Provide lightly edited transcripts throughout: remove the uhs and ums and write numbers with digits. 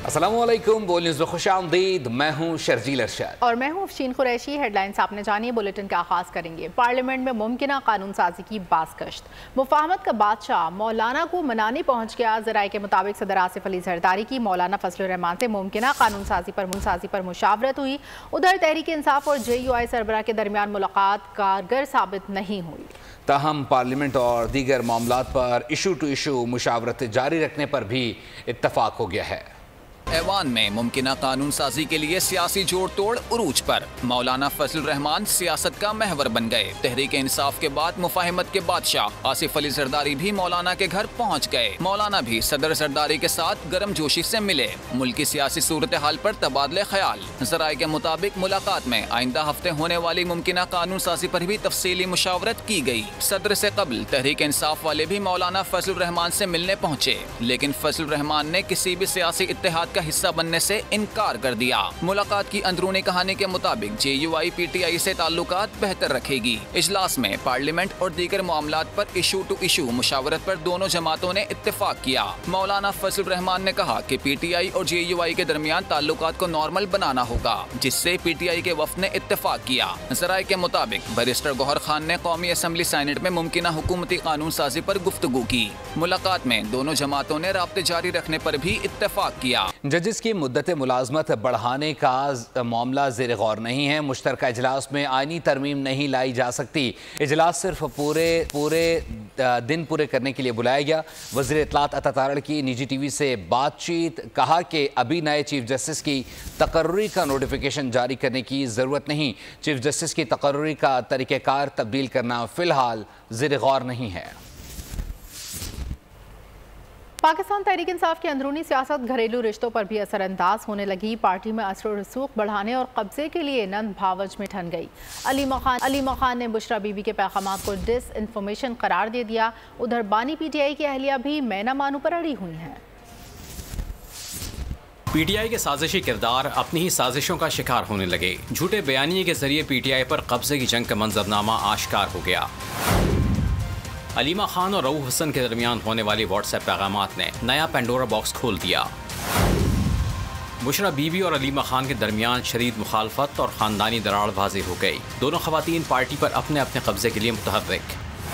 अस्सलामुअलैकुम, बोल न्यूज़ में खुशामदीद। मैं हूं शर्जील अरशद और मैं हूं अफशीन कुरैशी। हेडलाइंस आपने जानिए, बुलेटिन का आगाज करेंगे। पार्लियामेंट में मुमकिना कानून साजी की बाज़गश्त। मुफाहमत का बादशाह मौलाना को मनाने पहुंच गया। ज़राए के मुताबिक सदर आसिफ अली जरदारी की मौलाना फजलुर रहमान से मुमकिना कानून साजी पर मुशावरत हुई। उधर तहरीक इंसाफ और JUI सरबराह के दरमियान मुलाकात कारगर साबित नहीं हुई। ताहम पार्लियामेंट और दीगर मामलात पर इशू टू इशू मुशावरत जारी रखने पर भी इत्तफाक हो गया है। ऐवान में मुमकिना कानून साजी के लिए सियासी जोड़ तोड़ उरूज पर। मौलाना फजलुर रहमान सियासत का महवर बन गए। तहरीक इंसाफ के बाद मुफाहिमत के बादशाह आसिफ अली जरदारी भी मौलाना के घर पहुंच गए। मौलाना भी सदर जरदारी के साथ गर्म जोशी से मिले। मुल्की सियासी सूरत हाल पर तबादले ख्याल। जराए के मुताबिक मुलाकात में आइंदा हफ्ते होने वाली मुमकिना कानून साजी पर भी तफसीली मुशावरत की गई। सदर से कबल तहरीक इंसाफ वाले भी मौलाना फजलुर रहमान से मिलने पहुंचे, लेकिन फजलुर रहमान ने किसी भी सियासी इत्तेहाद हिस्सा बनने से इनकार कर दिया। मुलाकात की अंदरूनी कहानी के मुताबिक JUI PTI से ताल्लुकात बेहतर रखेगी। इजलास में पार्लियामेंट और दीगर मामलात पर इशू टू इशू मुशावरत पर दोनों जमातों ने इत्तेफाक किया। मौलाना फजलुर रहमान ने कहा कि PTI और JUI के दरमियान ताल्लुकात को नॉर्मल बनाना होगा, जिससे PTI के वफ्द ने इत्तेफाक किया। ज़राए के मुताबिक बैरिस्टर गौहर खान ने कौमी असम्बली सीनेट में मुमकिना हुकूमती कानून साजी पर गुफ्तगू की। मुलाकात में दोनों जमातों ने राब्ते जारी रखने पर भी इत्तेफाक किया। जजिस की मुद्दत मुलाजमत बढ़ाने का मामला ज़ेर गौर नहीं है। मुश्तरका इजलास में आईनी तरमीम नहीं लाई जा सकती। इजलास सिर्फ पूरे दिन पूरे करने के लिए बुलाया गया। वज़ीर इत्तलात अता तारड़ की निजी TV से बातचीत। कहा कि अभी नए चीफ जस्टिस की तकर्री का नोटिफिकेशन जारी करने की ज़रूरत नहीं। चीफ जस्टिस की तकर्री का तरीक़ेकार तब्दील करना फ़िलहाल ज़ेर गौर नहीं है। पाकिस्तान तहरीक इंसाफ की अंदरूनी सियासत घरेलू रिश्तों पर भी असरअंदाज होने लगी। पार्टी में असर रसूख बढ़ाने और कब्जे के लिए नंद भावज में ठन गई। अलीमा खान ने बुशरा बीबी के पैगामात को डिस इन्फॉर्मेशन करार दे दिया। उधर बानी PTI की अहलिया भी मैना मानू पर अड़ी हुई हैं। PTI के साजिशी किरदार अपनी ही साजिशों का शिकार होने लगे। झूठे बयानिए के जरिए PTI पर कब्जे की जंग का मंजरनामा आश्कार हो गया। अलीमा खान और रऊफ हसन के दरमियान होने वाली व्हाट्सएप पैगामात ने नया पेंडोरा बॉक्स खोल दिया। बुशरा बीबी और अलीमा खान के दरमियान शदीद मुखालफत और ख़ानदानी दरार वाज़ेह हो गई। दोनों ख़वातीन पार्टी पर अपने अपने कब्जे के लिए मुतहर्रिक।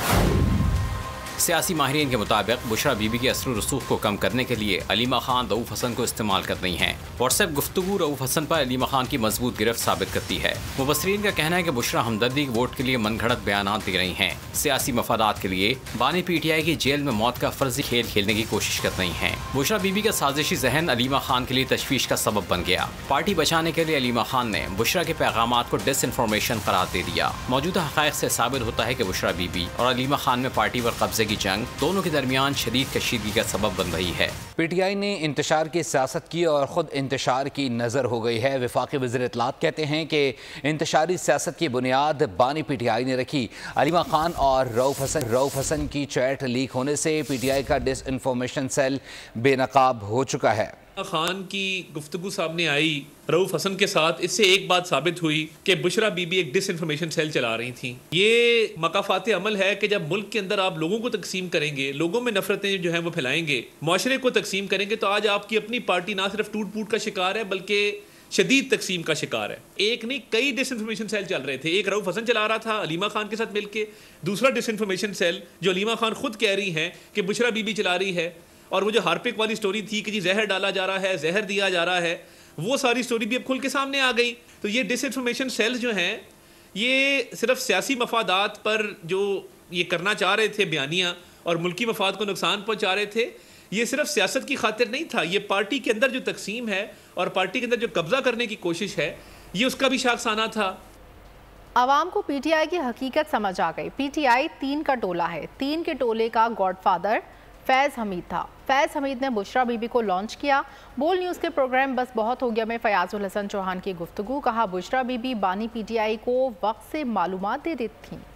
सियासी माहिरीन के मुताबिक बुशरा बीबी के असर रसूख को कम करने के लिए अलीमा खान रऊफ हसन को इस्तेमाल कर रही हैं। व्हाट्सएप गुफ्तगू रऊफ हसन पर अलीमा खान की मजबूत गिरफ्त साबित करती है। मुबसरीन का कहना है कि बुशरा हमदर्दी वोट के लिए मनगढ़ंत बयानात दे रही हैं। सियासी मफादात के लिए बानी PTI की जेल में मौत का फर्जी खेल खेलने की कोशिश कर रही हैं। बुशरा बीबी का साजिशी जहन अलीमा खान के लिए तशवीश का सबब बन गया। पार्टी बचाने के लिए अलीमा खान ने बुशरा के पैगामात को डिसइंफॉर्मेशन करार दे दिया। मौजूदा हक़ाइक़ से साबित होता है कि बुशरा बीबी और अलीमा खान में पार्टी पर कब्जे की जंग दोनों के दरमियान शदीद कशीदगी का सबब बन रही है। PTI ने इंतशार की सियासत की और ख़ुद इंतशार की नज़र हो गई है। वफाकी वज़ीर इत्तलात कहते हैं कि इंतशारी सियासत की बुनियाद बानी PTI ने रखी। अलीमा खान और रऊफ हसन की चैट लीक होने से PTI का डिसइंफॉर्मेशन सेल बेनकाब हो चुका है। खान की गुफ्तगू सामने आई रऊफ हसन के साथ, इससे एक बात साबित हुई कि बुशरा बीबी एक डिसइंफॉर्मेशन सेल चला रही थी। ये मकाफात अमल है कि जब मुल्क के अंदर आप लोगों को तकसीम करेंगे, लोगों में नफरतें जो हैं वो फैलाएंगे, मुआशरे को तकसीम करेंगे, तो आज आपकी अपनी पार्टी ना सिर्फ टूट फूट का शिकार है बल्कि शदीद तकसीम का शिकार है। एक नहीं कई डिसइंफॉर्मेशन सेल चल रहे थे। एक रऊफ हसन चला रहा था अलीमा खान के साथ मिलकर, दूसरा डिसइंफॉर्मेशन सेल जो अलीमा खान खुद कह रही हैं कि बुशरा बीबी चला रही है, और वो जो हार्पिक वाली स्टोरी थी कि जी जहर डाला जा रहा है, जहर दिया जा रहा है, वो सारी स्टोरी भी अब खुल के सामने आ गई। तो ये डिसइंफॉर्मेशन सेल जो हैं ये सिर्फ सियासी मफादात पर जो ये करना चाह रहे थे बयानियाँ और मुल्की मफाद को नुकसान पहुँचा रहे थे, ये सिर्फ सियासत की खातिर नहीं था। ये पार्टी के अंदर जो तकसीम है और पार्टी के अंदर जो कब्जा करने की कोशिश है, ये उसका भी शाखसाना था। आवाम को PTI की हकीकत समझ आ गई। PTI 3 का टोला है। 3 के टोले का गॉडफादर फैज़ हमीद था। फैज़ हमीद ने बुशरा बीबी को लॉन्च किया। बोल न्यूज़ के प्रोग्राम बस बहुत हो गया में फयाजुल हसन चौहान की गुफ्तगू। कहा बुशरा बीबी बानी PTI को वक्त से मालूमात दे देती थी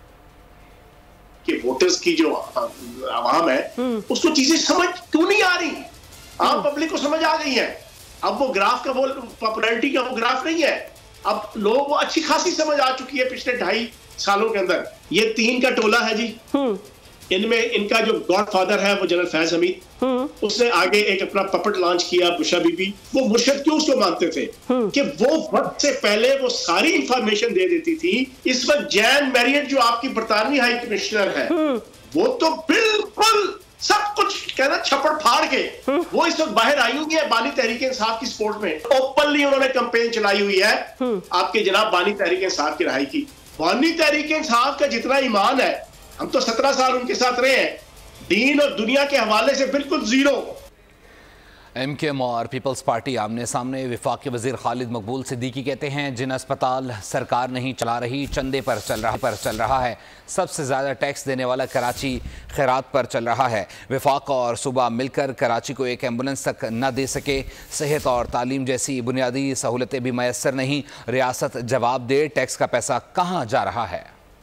कि वोटर्स की जो आवाम है उसको चीजें समझ क्यों नहीं आ रही। आम पब्लिक को समझ आ गई है। अब वो ग्राफ का, वो पॉपुलैरिटी का वो ग्राफ नहीं है। अब लोगों को अच्छी खासी समझ आ चुकी है पिछले 2.5 सालों के अंदर। ये 3 का टोला है जी। इनमें इनका जो गॉडफादर है वो जनरल फैज हमीद, उसने आगे एक अपना पपट लॉन्च किया बुशरा बीबी। वो मुर्शद क्यों उसको मानते थे कि वो वक्त से पहले वो सारी इंफॉर्मेशन दे देती थी। इस वक्त जैन मैरियट जो आपकी बरतानवी हाई कमिश्नर है, वो तो बिल्कुल सब कुछ कहना छप्पड़ फाड़ के वो इस वक्त बाहर आई हुई है बानी तहरीक इंसाफ की सपोर्ट में। ओपनली उन्होंने कैंपेन चलाई हुई है आपके जनाब बानी तहरीक इंसाफ की रिहाई की। बानी तहरीक इंसाफ का जितना ईमान है, हम तो 17 साल उनके साथ रहे हैं, दीन और दुनिया के हवाले से बिल्कुल जीरो। MQM और पीपल्स पार्टी आमने सामने। वफाकी वजीर खालिद मकबूल सिद्दीकी कहते हैं जिन अस्पताल सरकार नहीं चला रही चंदे पर चल रहा है। सबसे ज़्यादा टैक्स देने वाला कराची खैरात पर चल रहा है। वफाक और सूबा मिलकर कराची को एक एम्बुलेंस तक न दे सके। सेहत और तालीम जैसी बुनियादी सहूलतें भी मैसर नहीं। रियासत जवाब दे टैक्स का पैसा कहाँ जा रहा है।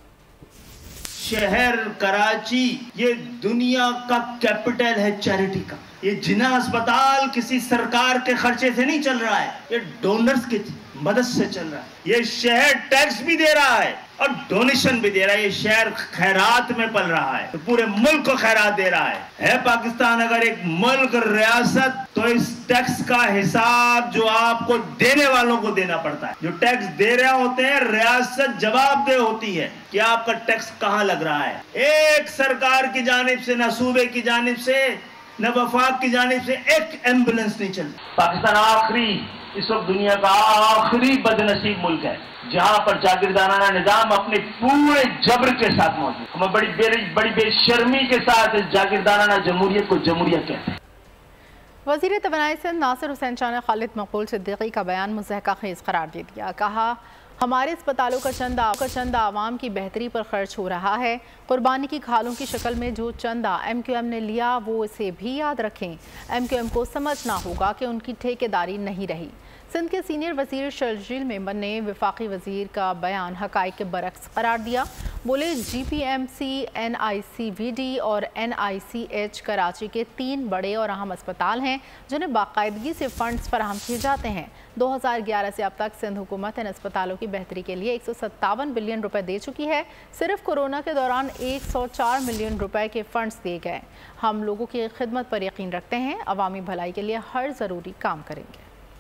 शहर कराची ये दुनिया का कैपिटल है चैरिटी का। ये जिना अस्पताल किसी सरकार के खर्चे से नहीं चल रहा है, ये डोनर्स की मदद से चल रहा है। ये शहर टैक्स भी दे रहा है और डोनेशन भी दे रहा है। ये शहर खैरात में पल रहा है, तो पूरे मुल्क को खैरात दे रहा है पाकिस्तान अगर एक मुल्क रियासत, तो इस टैक्स का हिसाब जो आपको देने वालों को देना पड़ता है। जो टैक्स दे रहे होते हैं रियासत जवाबदेह होती है कि आपका टैक्स कहाँ लग रहा है। एक सरकार की जानिब से, न सूबे की जानिब से, न वफाक की जानिब से एक एम्बुलेंस नहीं चलती। पाकिस्तान आखिरी, इस वक्त दुनिया का आखिरी बदनसीब मुल्क है जहां पर जागीरदाराना निजाम अपने पूरे जबर के साथ मौजूद। हमें बड़ी बेशर्मी के साथ इस जागीरदाराना जमहूरियत को जमहूरियत कहते हैं। वज़ीर तवानाई सिंध नासिर हुसैन शाह ने खालिद मकबूल सिद्दीकी का बयान मुज़हका खेज़ करार दे दिया। कहा हमारे अस्पतालों का चंदा आवाम की बेहतरी पर खर्च हो रहा है। कुर्बानी की खालों की शक्ल में जो चंदा MQM ने लिया वो इसे भी याद रखें। MQM को समझना होगा कि उनकी ठेकेदारी नहीं रही। सिंध के सीनियर वज़ीर शर्जील मेमन ने वफाकी वज़ीर का बयान हक़ाइक़ के बरक्स करार दिया। बोले GPMC, NICVD और NICH कराची के 3 बड़े और अहम अस्पताल हैं जिन्हें बाकायदगी से फ़ंड्स फराहम किए जाते हैं। 2011 से अब तक सिंध हुकूमत इन अस्पतालों की बेहतरी के लिए 157 बिलियन रुपए दे चुकी है। सिर्फ कोरोना के दौरान 104 मिलियन रुपए के फ़ंड्स दिए गए। हम लोगों की खिदमत पर यकीन रखते हैं, अवामी भलाई के लिए हर ज़रूरी काम करेंगे।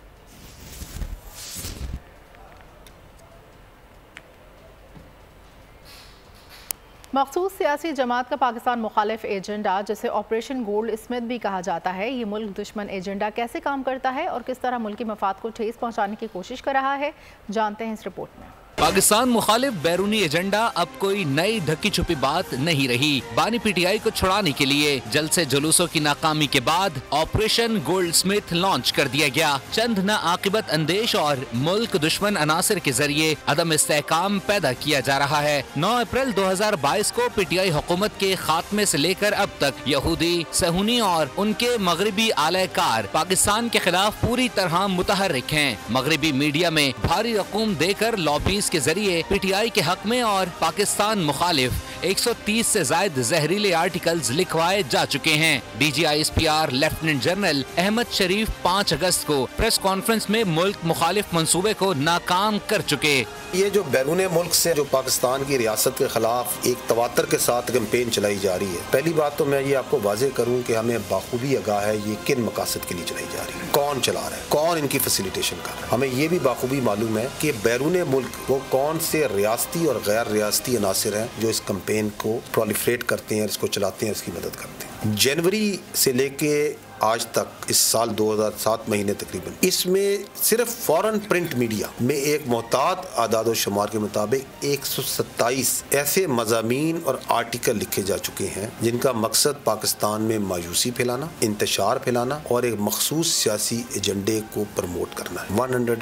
मखसूस सियासी जमात का पाकिस्तान मुखालिफ एजेंडा, जिसे ऑपरेशन गोल्ड स्मिथ भी कहा जाता है, ये मुल्क दुश्मन एजेंडा कैसे काम करता है और किस तरह मुल्की मफाद को ठेस पहुंचाने की कोशिश कर रहा है, जानते हैं इस रिपोर्ट में। पाकिस्तान मुखालिफ बैरूनी एजेंडा अब कोई नई ढकी छुपी बात नहीं रही। बानी PTI को छुड़ाने के लिए जलसे जुलूसों की नाकामी के बाद ऑपरेशन गोल्ड स्मिथ लॉन्च कर दिया गया। चंद न आकिबत अंदेश और मुल्क दुश्मन अनासर के जरिए अदम इस्तेहकाम पैदा किया जा रहा है। 9 अप्रैल 2022 को PTI हुकूमत के खात्मे से लेकर अब तक यहूदी, सहूनी और उनके मगरबी आलयकार पाकिस्तान के खिलाफ पूरी तरह मुतहर्रिक हैं। मगरबी मीडिया में भारी रकूम देकर लॉबीज के जरिए PTI के हक में और पाकिस्तान मुखालिफ 130 से ज्यादा जहरीले आर्टिकल्स लिखवाए जा चुके हैं। DG ISPR lieutenant general Ahmed Sharif 5 अगस्त को प्रेस कॉन्फ्रेंस में मुल्क मुखालिफ मंसूबे को नाकाम कर चुके। ये जो बैरून मुल्क से जो पाकिस्तान की रियासत के खिलाफ एक तवातर के साथ कैंपेन चलाई जा रही है, पहली बात तो मैं ये आपको वाज़ेह करूँ कि हमें बाखूबी आगाह है ये किन मकासद के लिए चलाई जा रही है, कौन चला रहा है, कौन इनकी फैसिलिटेशन कर रहा है। हमें ये भी बाखूबी मालूम है कि बैरून मुल्क वो कौन से रियासती और गैर रियासती अनासिर हैं जो इस कैंपेन को प्रोलिफरेट करते हैं, इसको चलाते हैं, इसकी मदद करते हैं। जनवरी से लेके आज तक इस साल 2007 महीने तकरीबन इसमें सिर्फ फॉरेन प्रिंट मीडिया में एक मोहतात आदाद शुमार के मुताबिक 127 ऐसे मज़ामीन और आर्टिकल लिखे जा चुके हैं जिनका मकसद पाकिस्तान में मायूसी फैलाना, इंतशार फैलाना और एक मखसूस सियासी एजेंडे को प्रमोट करना है।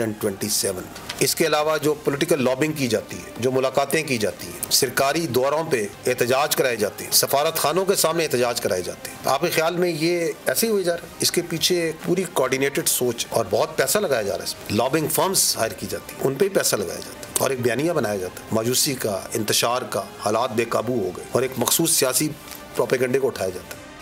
127। इसके अलावा जो पॉलिटिकल लॉबिंग की जाती है, जो मुलाकातें की जाती हैं, सरकारी दौरों पे एहतजाज कराए जाते हैं, सफारत खानों के सामने एहतजाज कराए जाते हैं, आपके ख्याल में ये ऐसे हुए जा रहा है? इसके पीछे पूरी कोऑर्डिनेटेड सोच और बहुत पैसा लगाया जा रहा है। इसमें लॉबिंग फर्म्स हायर की जाती है, उन पे ही पैसा लगाया जाता है और एक बयानिया बनाया जाता है मायूसी का, इंतशार का, हालात बेकाबू हो गए और एक मखसूस सियासी प्रोपेगेंडे को उठाया जाता है।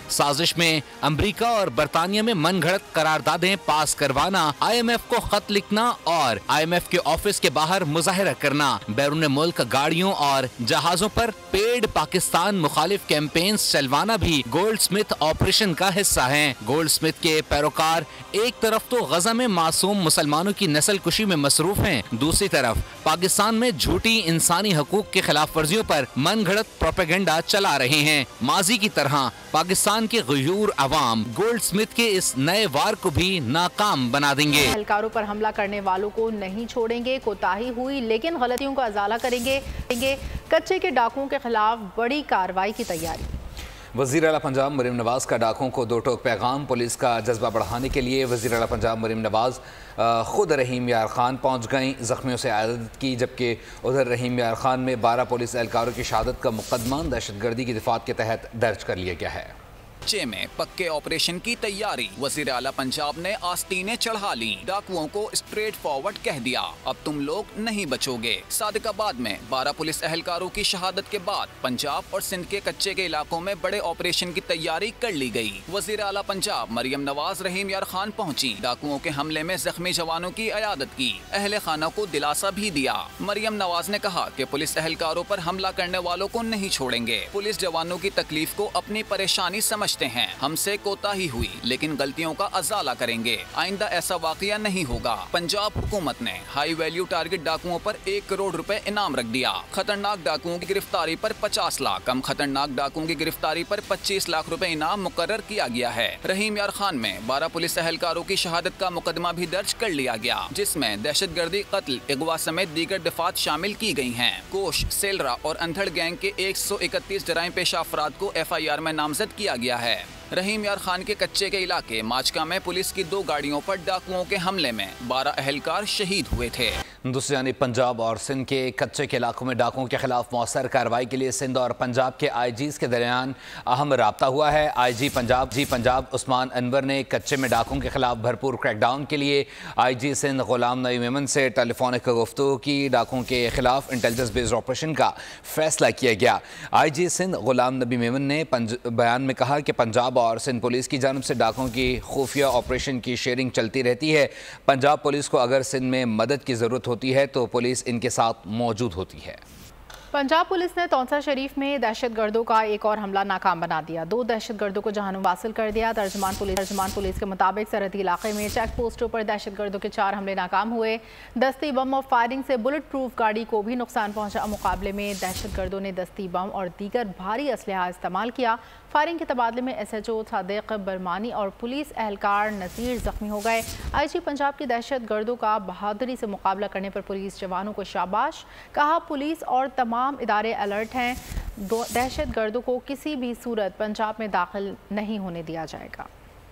साजिश में अमेरिका और बरतानिया में मनगढ़ंत करारदादें पास करवाना, IMF को खत लिखना और IMF के ऑफिस के बाहर मुजाहिरा करना, बैरून मुल्क गाड़ियों और जहाजों पर पेड पाकिस्तान मुखालिफ कैंपेन्स चलवाना भी गोल्डस्मिथ ऑपरेशन का हिस्सा है। गोल्डस्मिथ के पैरोकार एक तरफ तो गजा में मासूम मुसलमानों की नस्ल कुशी में मसरूफ हैं, दूसरी तरफ पाकिस्तान में झूठी इंसानी हकूक के खिलाफ वर्जियों पर मनगढ़ंत प्रोपेगेंडा चला रहे हैं। माजी की तरह पाकिस्तान के गयूर अवाम गोल्डस्मिथ के इस नए वार को भी नाकाम बना देंगे। एहलकारों पर हमला करने वालों को नहीं छोड़ेंगे, कोताही हुई लेकिन गलतियों का अजाला करेंगे। कच्चे के डाकुओं के खिलाफ बड़ी कार्रवाई की तैयारी। वज़ीर आला पंजाब मरीम नवाज का डाकुओं को दो टोक पैगाम। पुलिस का जज्बा बढ़ाने के लिए वज़ीर आला पंजाब मरीम नवाज खुद रहीम यार खान पहुँच गईं, ज़ख्मियों से आयादत की, जबकि उधर रहीम यार खान में 12 पुलिस एहलकारों की शहादत का मुकदमा दहशतगर्दी की दिफात के तहत दर्ज कर लिया गया है। कच्चे में पक्के ऑपरेशन की तैयारी। वज़ीर आला पंजाब ने आस्तीनें चढ़ा ली, डाकुओं को स्ट्रेट फॉरवर्ड कह दिया, अब तुम लोग नहीं बचोगे। सादिकाबाद में 12 पुलिस एहलकारों की शहादत के बाद पंजाब और सिंध के कच्चे के इलाकों में बड़े ऑपरेशन की तैयारी कर ली गई। वज़ीर आला पंजाब मरियम नवाज रहीम यार खान पहुँची, डाकुओं के हमले में जख्मी जवानों की अयादत की, अहले खाना को दिलासा भी दिया। मरियम नवाज ने कहा कि पुलिस एहलकारों पर हमला करने वालों को नहीं छोड़ेंगे, पुलिस जवानों की तकलीफ को अपनी परेशानी समझ हैं, हमसे कोताही हुई लेकिन गलतियों का अजाला करेंगे, आइंदा ऐसा वाकया नहीं होगा। पंजाब हुकूमत ने हाई वैल्यू टारगेट डाकुओं पर 1 करोड़ रुपए इनाम रख दिया। खतरनाक डाकुओं की गिरफ्तारी पर 50 लाख, कम खतरनाक डाकुओं की गिरफ्तारी पर 25 लाख रुपए इनाम मुकर्रर किया गया है। रहीम यार खान में 12 पुलिस एहलकारों की शहादत का मुकदमा भी दर्ज कर लिया गया, जिसमें दहशतगर्दी, कत्ल, अगवा समेत दीगर दिफात शामिल की गई हैं। कोश, सेलरा और अंधड़ गैंग के 131 जराइम पेशा अफराद को FIR में नामजद किया गया है। रहीम यार खान के कच्चे के इलाके माचका में पुलिस की 2 गाड़ियों पर डाकुओं के हमले में 12 एहलकार शहीद हुए थे। दूसरी जानिब पंजाब और सिंध के कच्चे के इलाकों में डाकुओं के खिलाफ मौसर कार्रवाई के लिए सिंध और पंजाब के IGs के दरमियान अहम राब्ता हुआ है। IG पंजाब उस्मान अनवर ने कच्चे में डाकुओं के खिलाफ भरपूर क्रैकडाउन के लिए IG सिंध गुलाम नबी मेमन से टेलीफोनिक गुफ्तगू की। डाकुओं के खिलाफ इंटेलिजेंस बेस्ड ऑपरेशन का फैसला किया गया। IG सिंध गुलाम नबी मेमन ने बयान में कहा कि पंजाब और सिंध पुलिस की जानिब से डाकुओं की खुफिया ऑपरेशन की शेयरिंग चलती रहती है। पंजाब पुलिस को अगर सिंध में मदद की ज़रूरत होती है तो पुलिस इनके साथ मौजूद होती है। पंजाब पुलिस ने तौंसा शरीफ में दहशतगर्दों का एक और हमला नाकाम बना दिया, 2 दहशतगर्दों को जहानुम हासिल कर दिया। तर्जमान पुलिस के मुताबिक सरहदी इलाके में चेक पोस्टों पर दहशतगर्दों के 4 हमले नाकाम हुए। दस्ती बम और फायरिंग से बुलेट प्रूफ गाड़ी को भी नुकसान पहुंचा। मुकाबले में दहशतगर्दों ने दस्ती बम और दीगर भारी असलहा इस्तेमाल किया। फायरिंग के तबादले में SHO सादिक बरमानी और पुलिस एहलकार नज़ीर जख्मी हो गए। IG पंजाब की दहशतगर्दों का बहादुरी से मुकाबला करने पर पुलिस जवानों को शाबाश कहा। पुलिस और तमाम इदारे अलर्ट हैं, दहशतगर्दों को किसी भी सूरत पंजाब में दाखिल नहीं होने दिया जाएगा।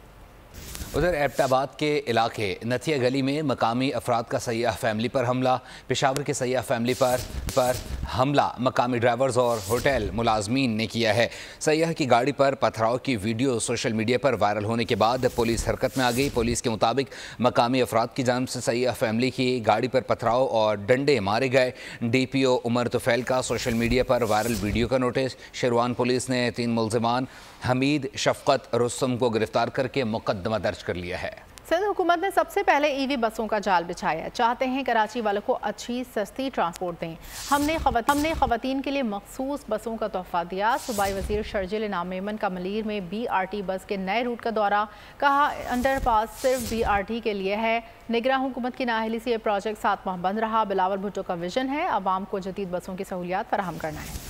उधर एबटाबाद के इलाके नथिया गली में मकामी अफराद का सयाह फैमिली पर हमला। पेशावर के सयाह फैमिली पर हमला मकामी ड्राइवर्स और होटल मुलाजमीन ने किया है। सयाह की गाड़ी पर पथराव की वीडियो सोशल मीडिया पर वायरल होने के बाद पुलिस हरकत में आ गई। पुलिस के मुताबिक मकामी अफराद की जानिब से सयाह फैमिली की गाड़ी पर पथराव और डंडे मारे गए। DPO उमर तुफैल का सोशल मीडिया पर वायरल वीडियो का नोटिस। शेरवान पुलिस ने 3 मुलजिमान हमीद, शफकत, रुस्तम को गिरफ्तार करके मुकदमा दर्ज कर लिया है। सिंध हुकूमत ने सबसे पहले EV बसों का जाल बिछाया। चाहते हैं कराची वालों को अच्छी सस्ती ट्रांसपोर्ट दें। हमने खवातीन के लिए मखसूस बसों का तोहफा दिया। सूबाई वजीर शर्जिल इनाम मेमन का मलीर में BRT बस के नए रूट का दौरा। कहा अंडरपास सिर्फ BRT के लिए है। निगरान हुकूमत की नाअहली से यह प्रोजेक्ट 7 माह बंद रहा। बिलावल भुट्टो का विजन है आवाम को जदीद बसों की सहूलियात फराहम करना है।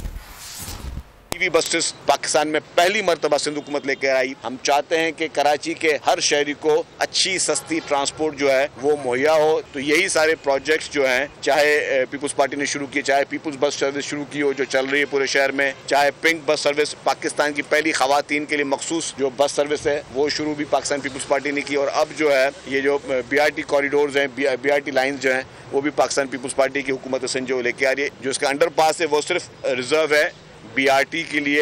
EV बसेस पाकिस्तान में पहली मरतबा सिंध हुकूमत लेकर आई। हम चाहते हैं कि कराची के हर शहरी को अच्छी सस्ती ट्रांसपोर्ट जो है वो मुहैया हो। तो यही सारे प्रोजेक्ट्स जो हैं, चाहे पीपुल्स पार्टी ने शुरू किए, चाहे पीपुल्स बस सर्विस शुरू की हो जो चल रही है पूरे शहर में, चाहे पिंक बस सर्विस, पाकिस्तान की पहली खवातीन के लिए मखसूस जो बस सर्विस है वो शुरू भी पाकिस्तान पीपुल्स पार्टी ने की। और अब जो है ये जो BRT कॉरिडोर्स हैं, BRT लाइन्स जो हैं वो भी पाकिस्तान पीपुल्स पार्टी की हुकूमत सिंध जो लेके आ रही है। जो इसका अंडरपास है वो सिर्फ रिजर्व है BRT के लिए,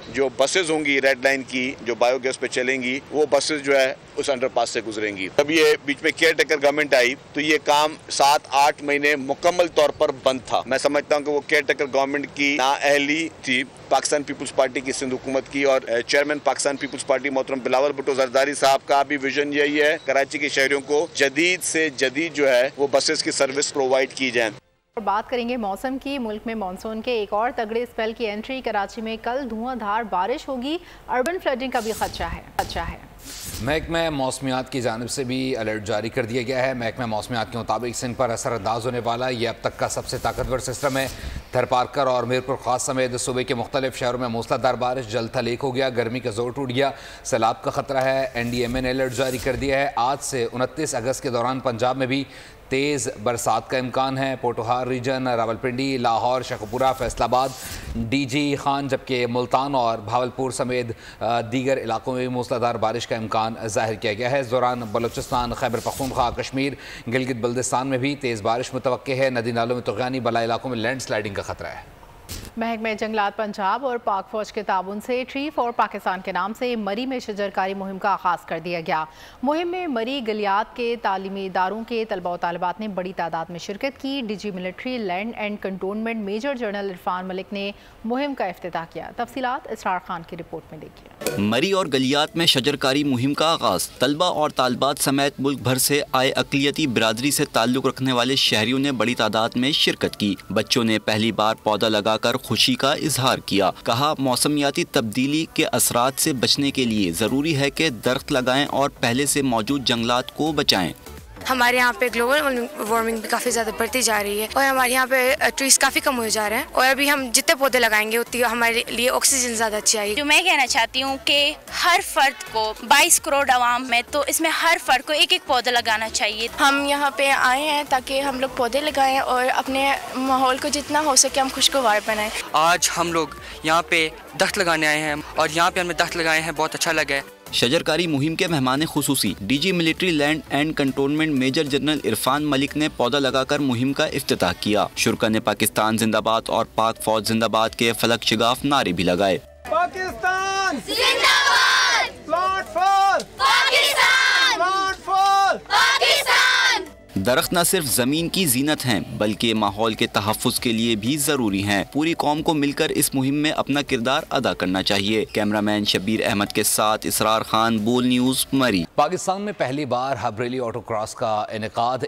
जो बसेज होंगी रेड लाइन की जो बायोगैस पे चलेंगी, वो बसेज जो है उस अंडरपास से गुजरेंगी। जब ये बीच में केयर टेकर गवर्नमेंट आई तो ये काम 7-8 महीने मुकम्मल तौर पर बंद था। मैं समझता हूँ कि वो केयर टेकर गवर्नमेंट की नाअहली थी पाकिस्तान पीपुल्स पार्टी की सिंध हुकूमत की, और चेयरमैन पाकिस्तान पीपुल्स पार्टी मोहतरम बिलावल भुट्टो जरदारी साहब का भी विजन यही है कराची के शहरियों को जदीद से जदीद जो है वो बसेस की सर्विस प्रोवाइड की जाए। बात करेंगे मौसम की। मुल्क में मानसून के एक और तगड़े स्पेल की एंट्री। कराची में कल धुआंधार बारिश होगी। अर्बन फ्लडिंग का भी खदशा है। महकमा मौसमियात की जानिब से भी अलर्ट जारी कर दिया गया है। महकमा मौसमियात के मुताबिक सिंध पर असरअंदाज होने वाला ये अब तक का सबसे ताकतवर सिस्टम है। थरपारकर और मीरपुर खास समेत सूबे के मुख्तलिफ शहरों में मूसलाधार बारिश, जल थल एक हो गया, गर्मी का जोर टूट गया, सैलाब का खतरा है। NDMA ने अलर्ट जारी कर दिया है। आज से 29 अगस्त के दौरान पंजाब में भी तेज़ बरसात का इम्कान है। पोटोहार रीजन, रावलपिंडी, लाहौर, शेखपुरा, फैसलाबाद, DG खान, जबकि मुल्तान और भावलपुर समेत दीगर इलाकों में भी मूसलाधार बारिश का इम्कान जाहिर किया गया है। इस दौरान बलूचिस्तान, खैबर पख्तूनख्वा, कश्मीर, गिलगित बल्दिस्तान में भी तेज़ बारिश मुतवक्के है। नदी नालों में तुग़यानी, बला इलाकों में लैंड स्लाइडिंग का खतरा है। महकमे जंगलात पंजाब और पाक फौज के ताबून से ट्री फॉर पाकिस्तान के नाम से मरी में शजरकारी मुहिम का आगाज़ कर दिया गया। मुहिम में मरी गलियात के तालीमी इदारों के तलबा और तालिबात ने बड़ी तादाद में शिरकत की। DG military land and cantonment major general Irfan Malik ने मुहिम का इफ्तिताह किया। तफसीलात इसरार खान की रिपोर्ट में देखिए। मरी और गलियात में शजरकारी मुहिम का आगाज़। तलबा और तालिबात समेत मुल्क भर से आए अक़लियती बिरादरी से ताल्लुक़ रखने वाले शहरियों ने बड़ी तादाद में शिरकत की। बच्चों ने पहली बार पौधा लगाकर खुशी का इजहार किया। कहा, मौसमियाती तब्दीली के असरात से बचने के लिए ज़रूरी है कि दरख्त लगाएं और पहले से मौजूद जंगलात को बचाएं। हमारे यहाँ पे ग्लोबल वार्मिंग भी काफ़ी ज़्यादा बढ़ती जा रही है और हमारे यहाँ पे ट्रीज काफ़ी कम हो जा रहे हैं, और अभी हम जितने पौधे लगाएंगे उतनी हमारे लिए ऑक्सीजन ज़्यादा अच्छी आएगी। जो मैं कहना चाहती हूँ कि हर फर्द को 22 करोड़ आवाम में, तो इसमें हर फर्द को एक पौधा लगाना चाहिए। हम यहाँ पे आए हैं ताकि हम लोग पौधे लगाएं और अपने माहौल को जितना हो सके हम खुशगवार बनाएं। आज हम लोग यहाँ पे दरख्त लगाने आए हैं और यहाँ पे हमने दरख्त लगाए हैं, बहुत अच्छा लगा है। शजरकारी मुहिम के मेहमान खुसूसी DG military land and cantonment major general Irfan Malik ने पौधा लगाकर मुहिम का इफ्तिताह किया। शुरा ने पाकिस्तान जिंदाबाद और पाक फौज जिंदाबाद के फलक शिगाफ नारे भी लगाए। पाकिस्तान जिंदाबाद, not for Pakistan, not for Pakistan. दरख्त न सिर्फ जमीन की जीनत हैं बल्कि माहौल के तहफ़्फ़ुज़ के लिए भी ज़रूरी हैं। पूरी कौम को मिलकर इस मुहिम में अपना किरदार अदा करना चाहिए। कैमरामैन शब्बीर अहमद के साथ इसरार खान, बोल न्यूज़, मरी। पाकिस्तान में पहली बार हबरेली ऑटो क्रॉस का इनेकाद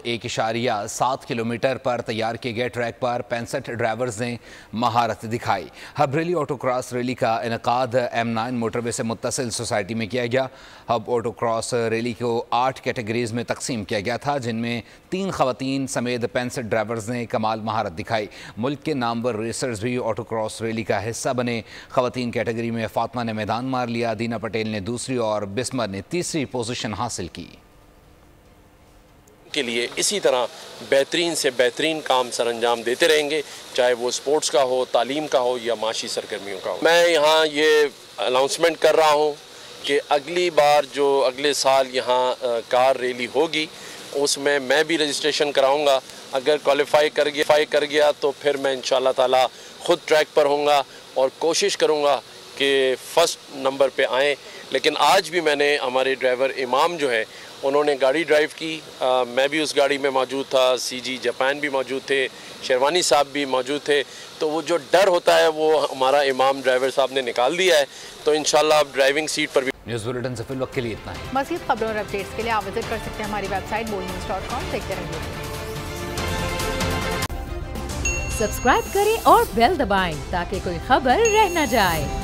1.7 किलोमीटर पर तैयार किए गए ट्रैक पर 65 ड्राइवर्स ने महारत दिखाई। हबरेली ऑटो क्रॉस रैली का इनेकाद M9 मोटरवे से मुत्तसिल सोसाइटी में किया गया। हब ऑटो क्रॉस रैली को 8 कैटेगरीज में तकसीम किया गया था, जिनमें 3 खवातीन समेत 65 ड्राइवर्स ने कमाल महारत दिखाई। मुल्क के नामवर रेसर्स भी ऑटो क्रॉस रैली का हिस्सा बने। खवातीन कैटेगरी में फातिमा ने मैदान मार लिया, दीना पटेल ने दूसरी और बिस्मर ने तीसरी पोजीशन हासिल की। के लिए इसी तरह बेहतरीन से बेहतरीन काम सरअंजाम देते रहेंगे, चाहे वो स्पोर्ट्स का हो, तालीम का हो या माशी सरगर्मियों का हो। मैं यहाँ ये अनाउंसमेंट कर रहा हूँ कि अगली बार जो अगले साल यहाँ कार रैली होगी उसमें मैं भी रजिस्ट्रेशन कराऊंगा। अगर क्वालिफाई कर गया तो फिर मैं इंशाल्लाह ताला ख़ुद ट्रैक पर होऊंगा और कोशिश करूंगा कि फ़र्स्ट नंबर पे आएँ। लेकिन आज भी मैंने हमारे ड्राइवर इमाम जो है उन्होंने गाड़ी ड्राइव की, मैं भी उस गाड़ी में मौजूद था, CG जापान भी मौजूद थे, शेरवानी साहब भी मौजूद थे। तो वो जो डर होता है वो हमारा इमाम ड्राइवर साहब ने निकाल दिया है। तो इंशाल्लाह आप ड्राइविंग सीट पर भी। न्यूज़ बुलेटिन से फिलहाल के लिए इतना ही। मज़ीद खबरों और अपडेट्स के लिए आप विजिट कर सकते हैं हमारी वेबसाइट bolnews.com। देखते रहिए। सब्सक्राइब करें और बेल दबाएं ताकि कोई खबर रह न जाए।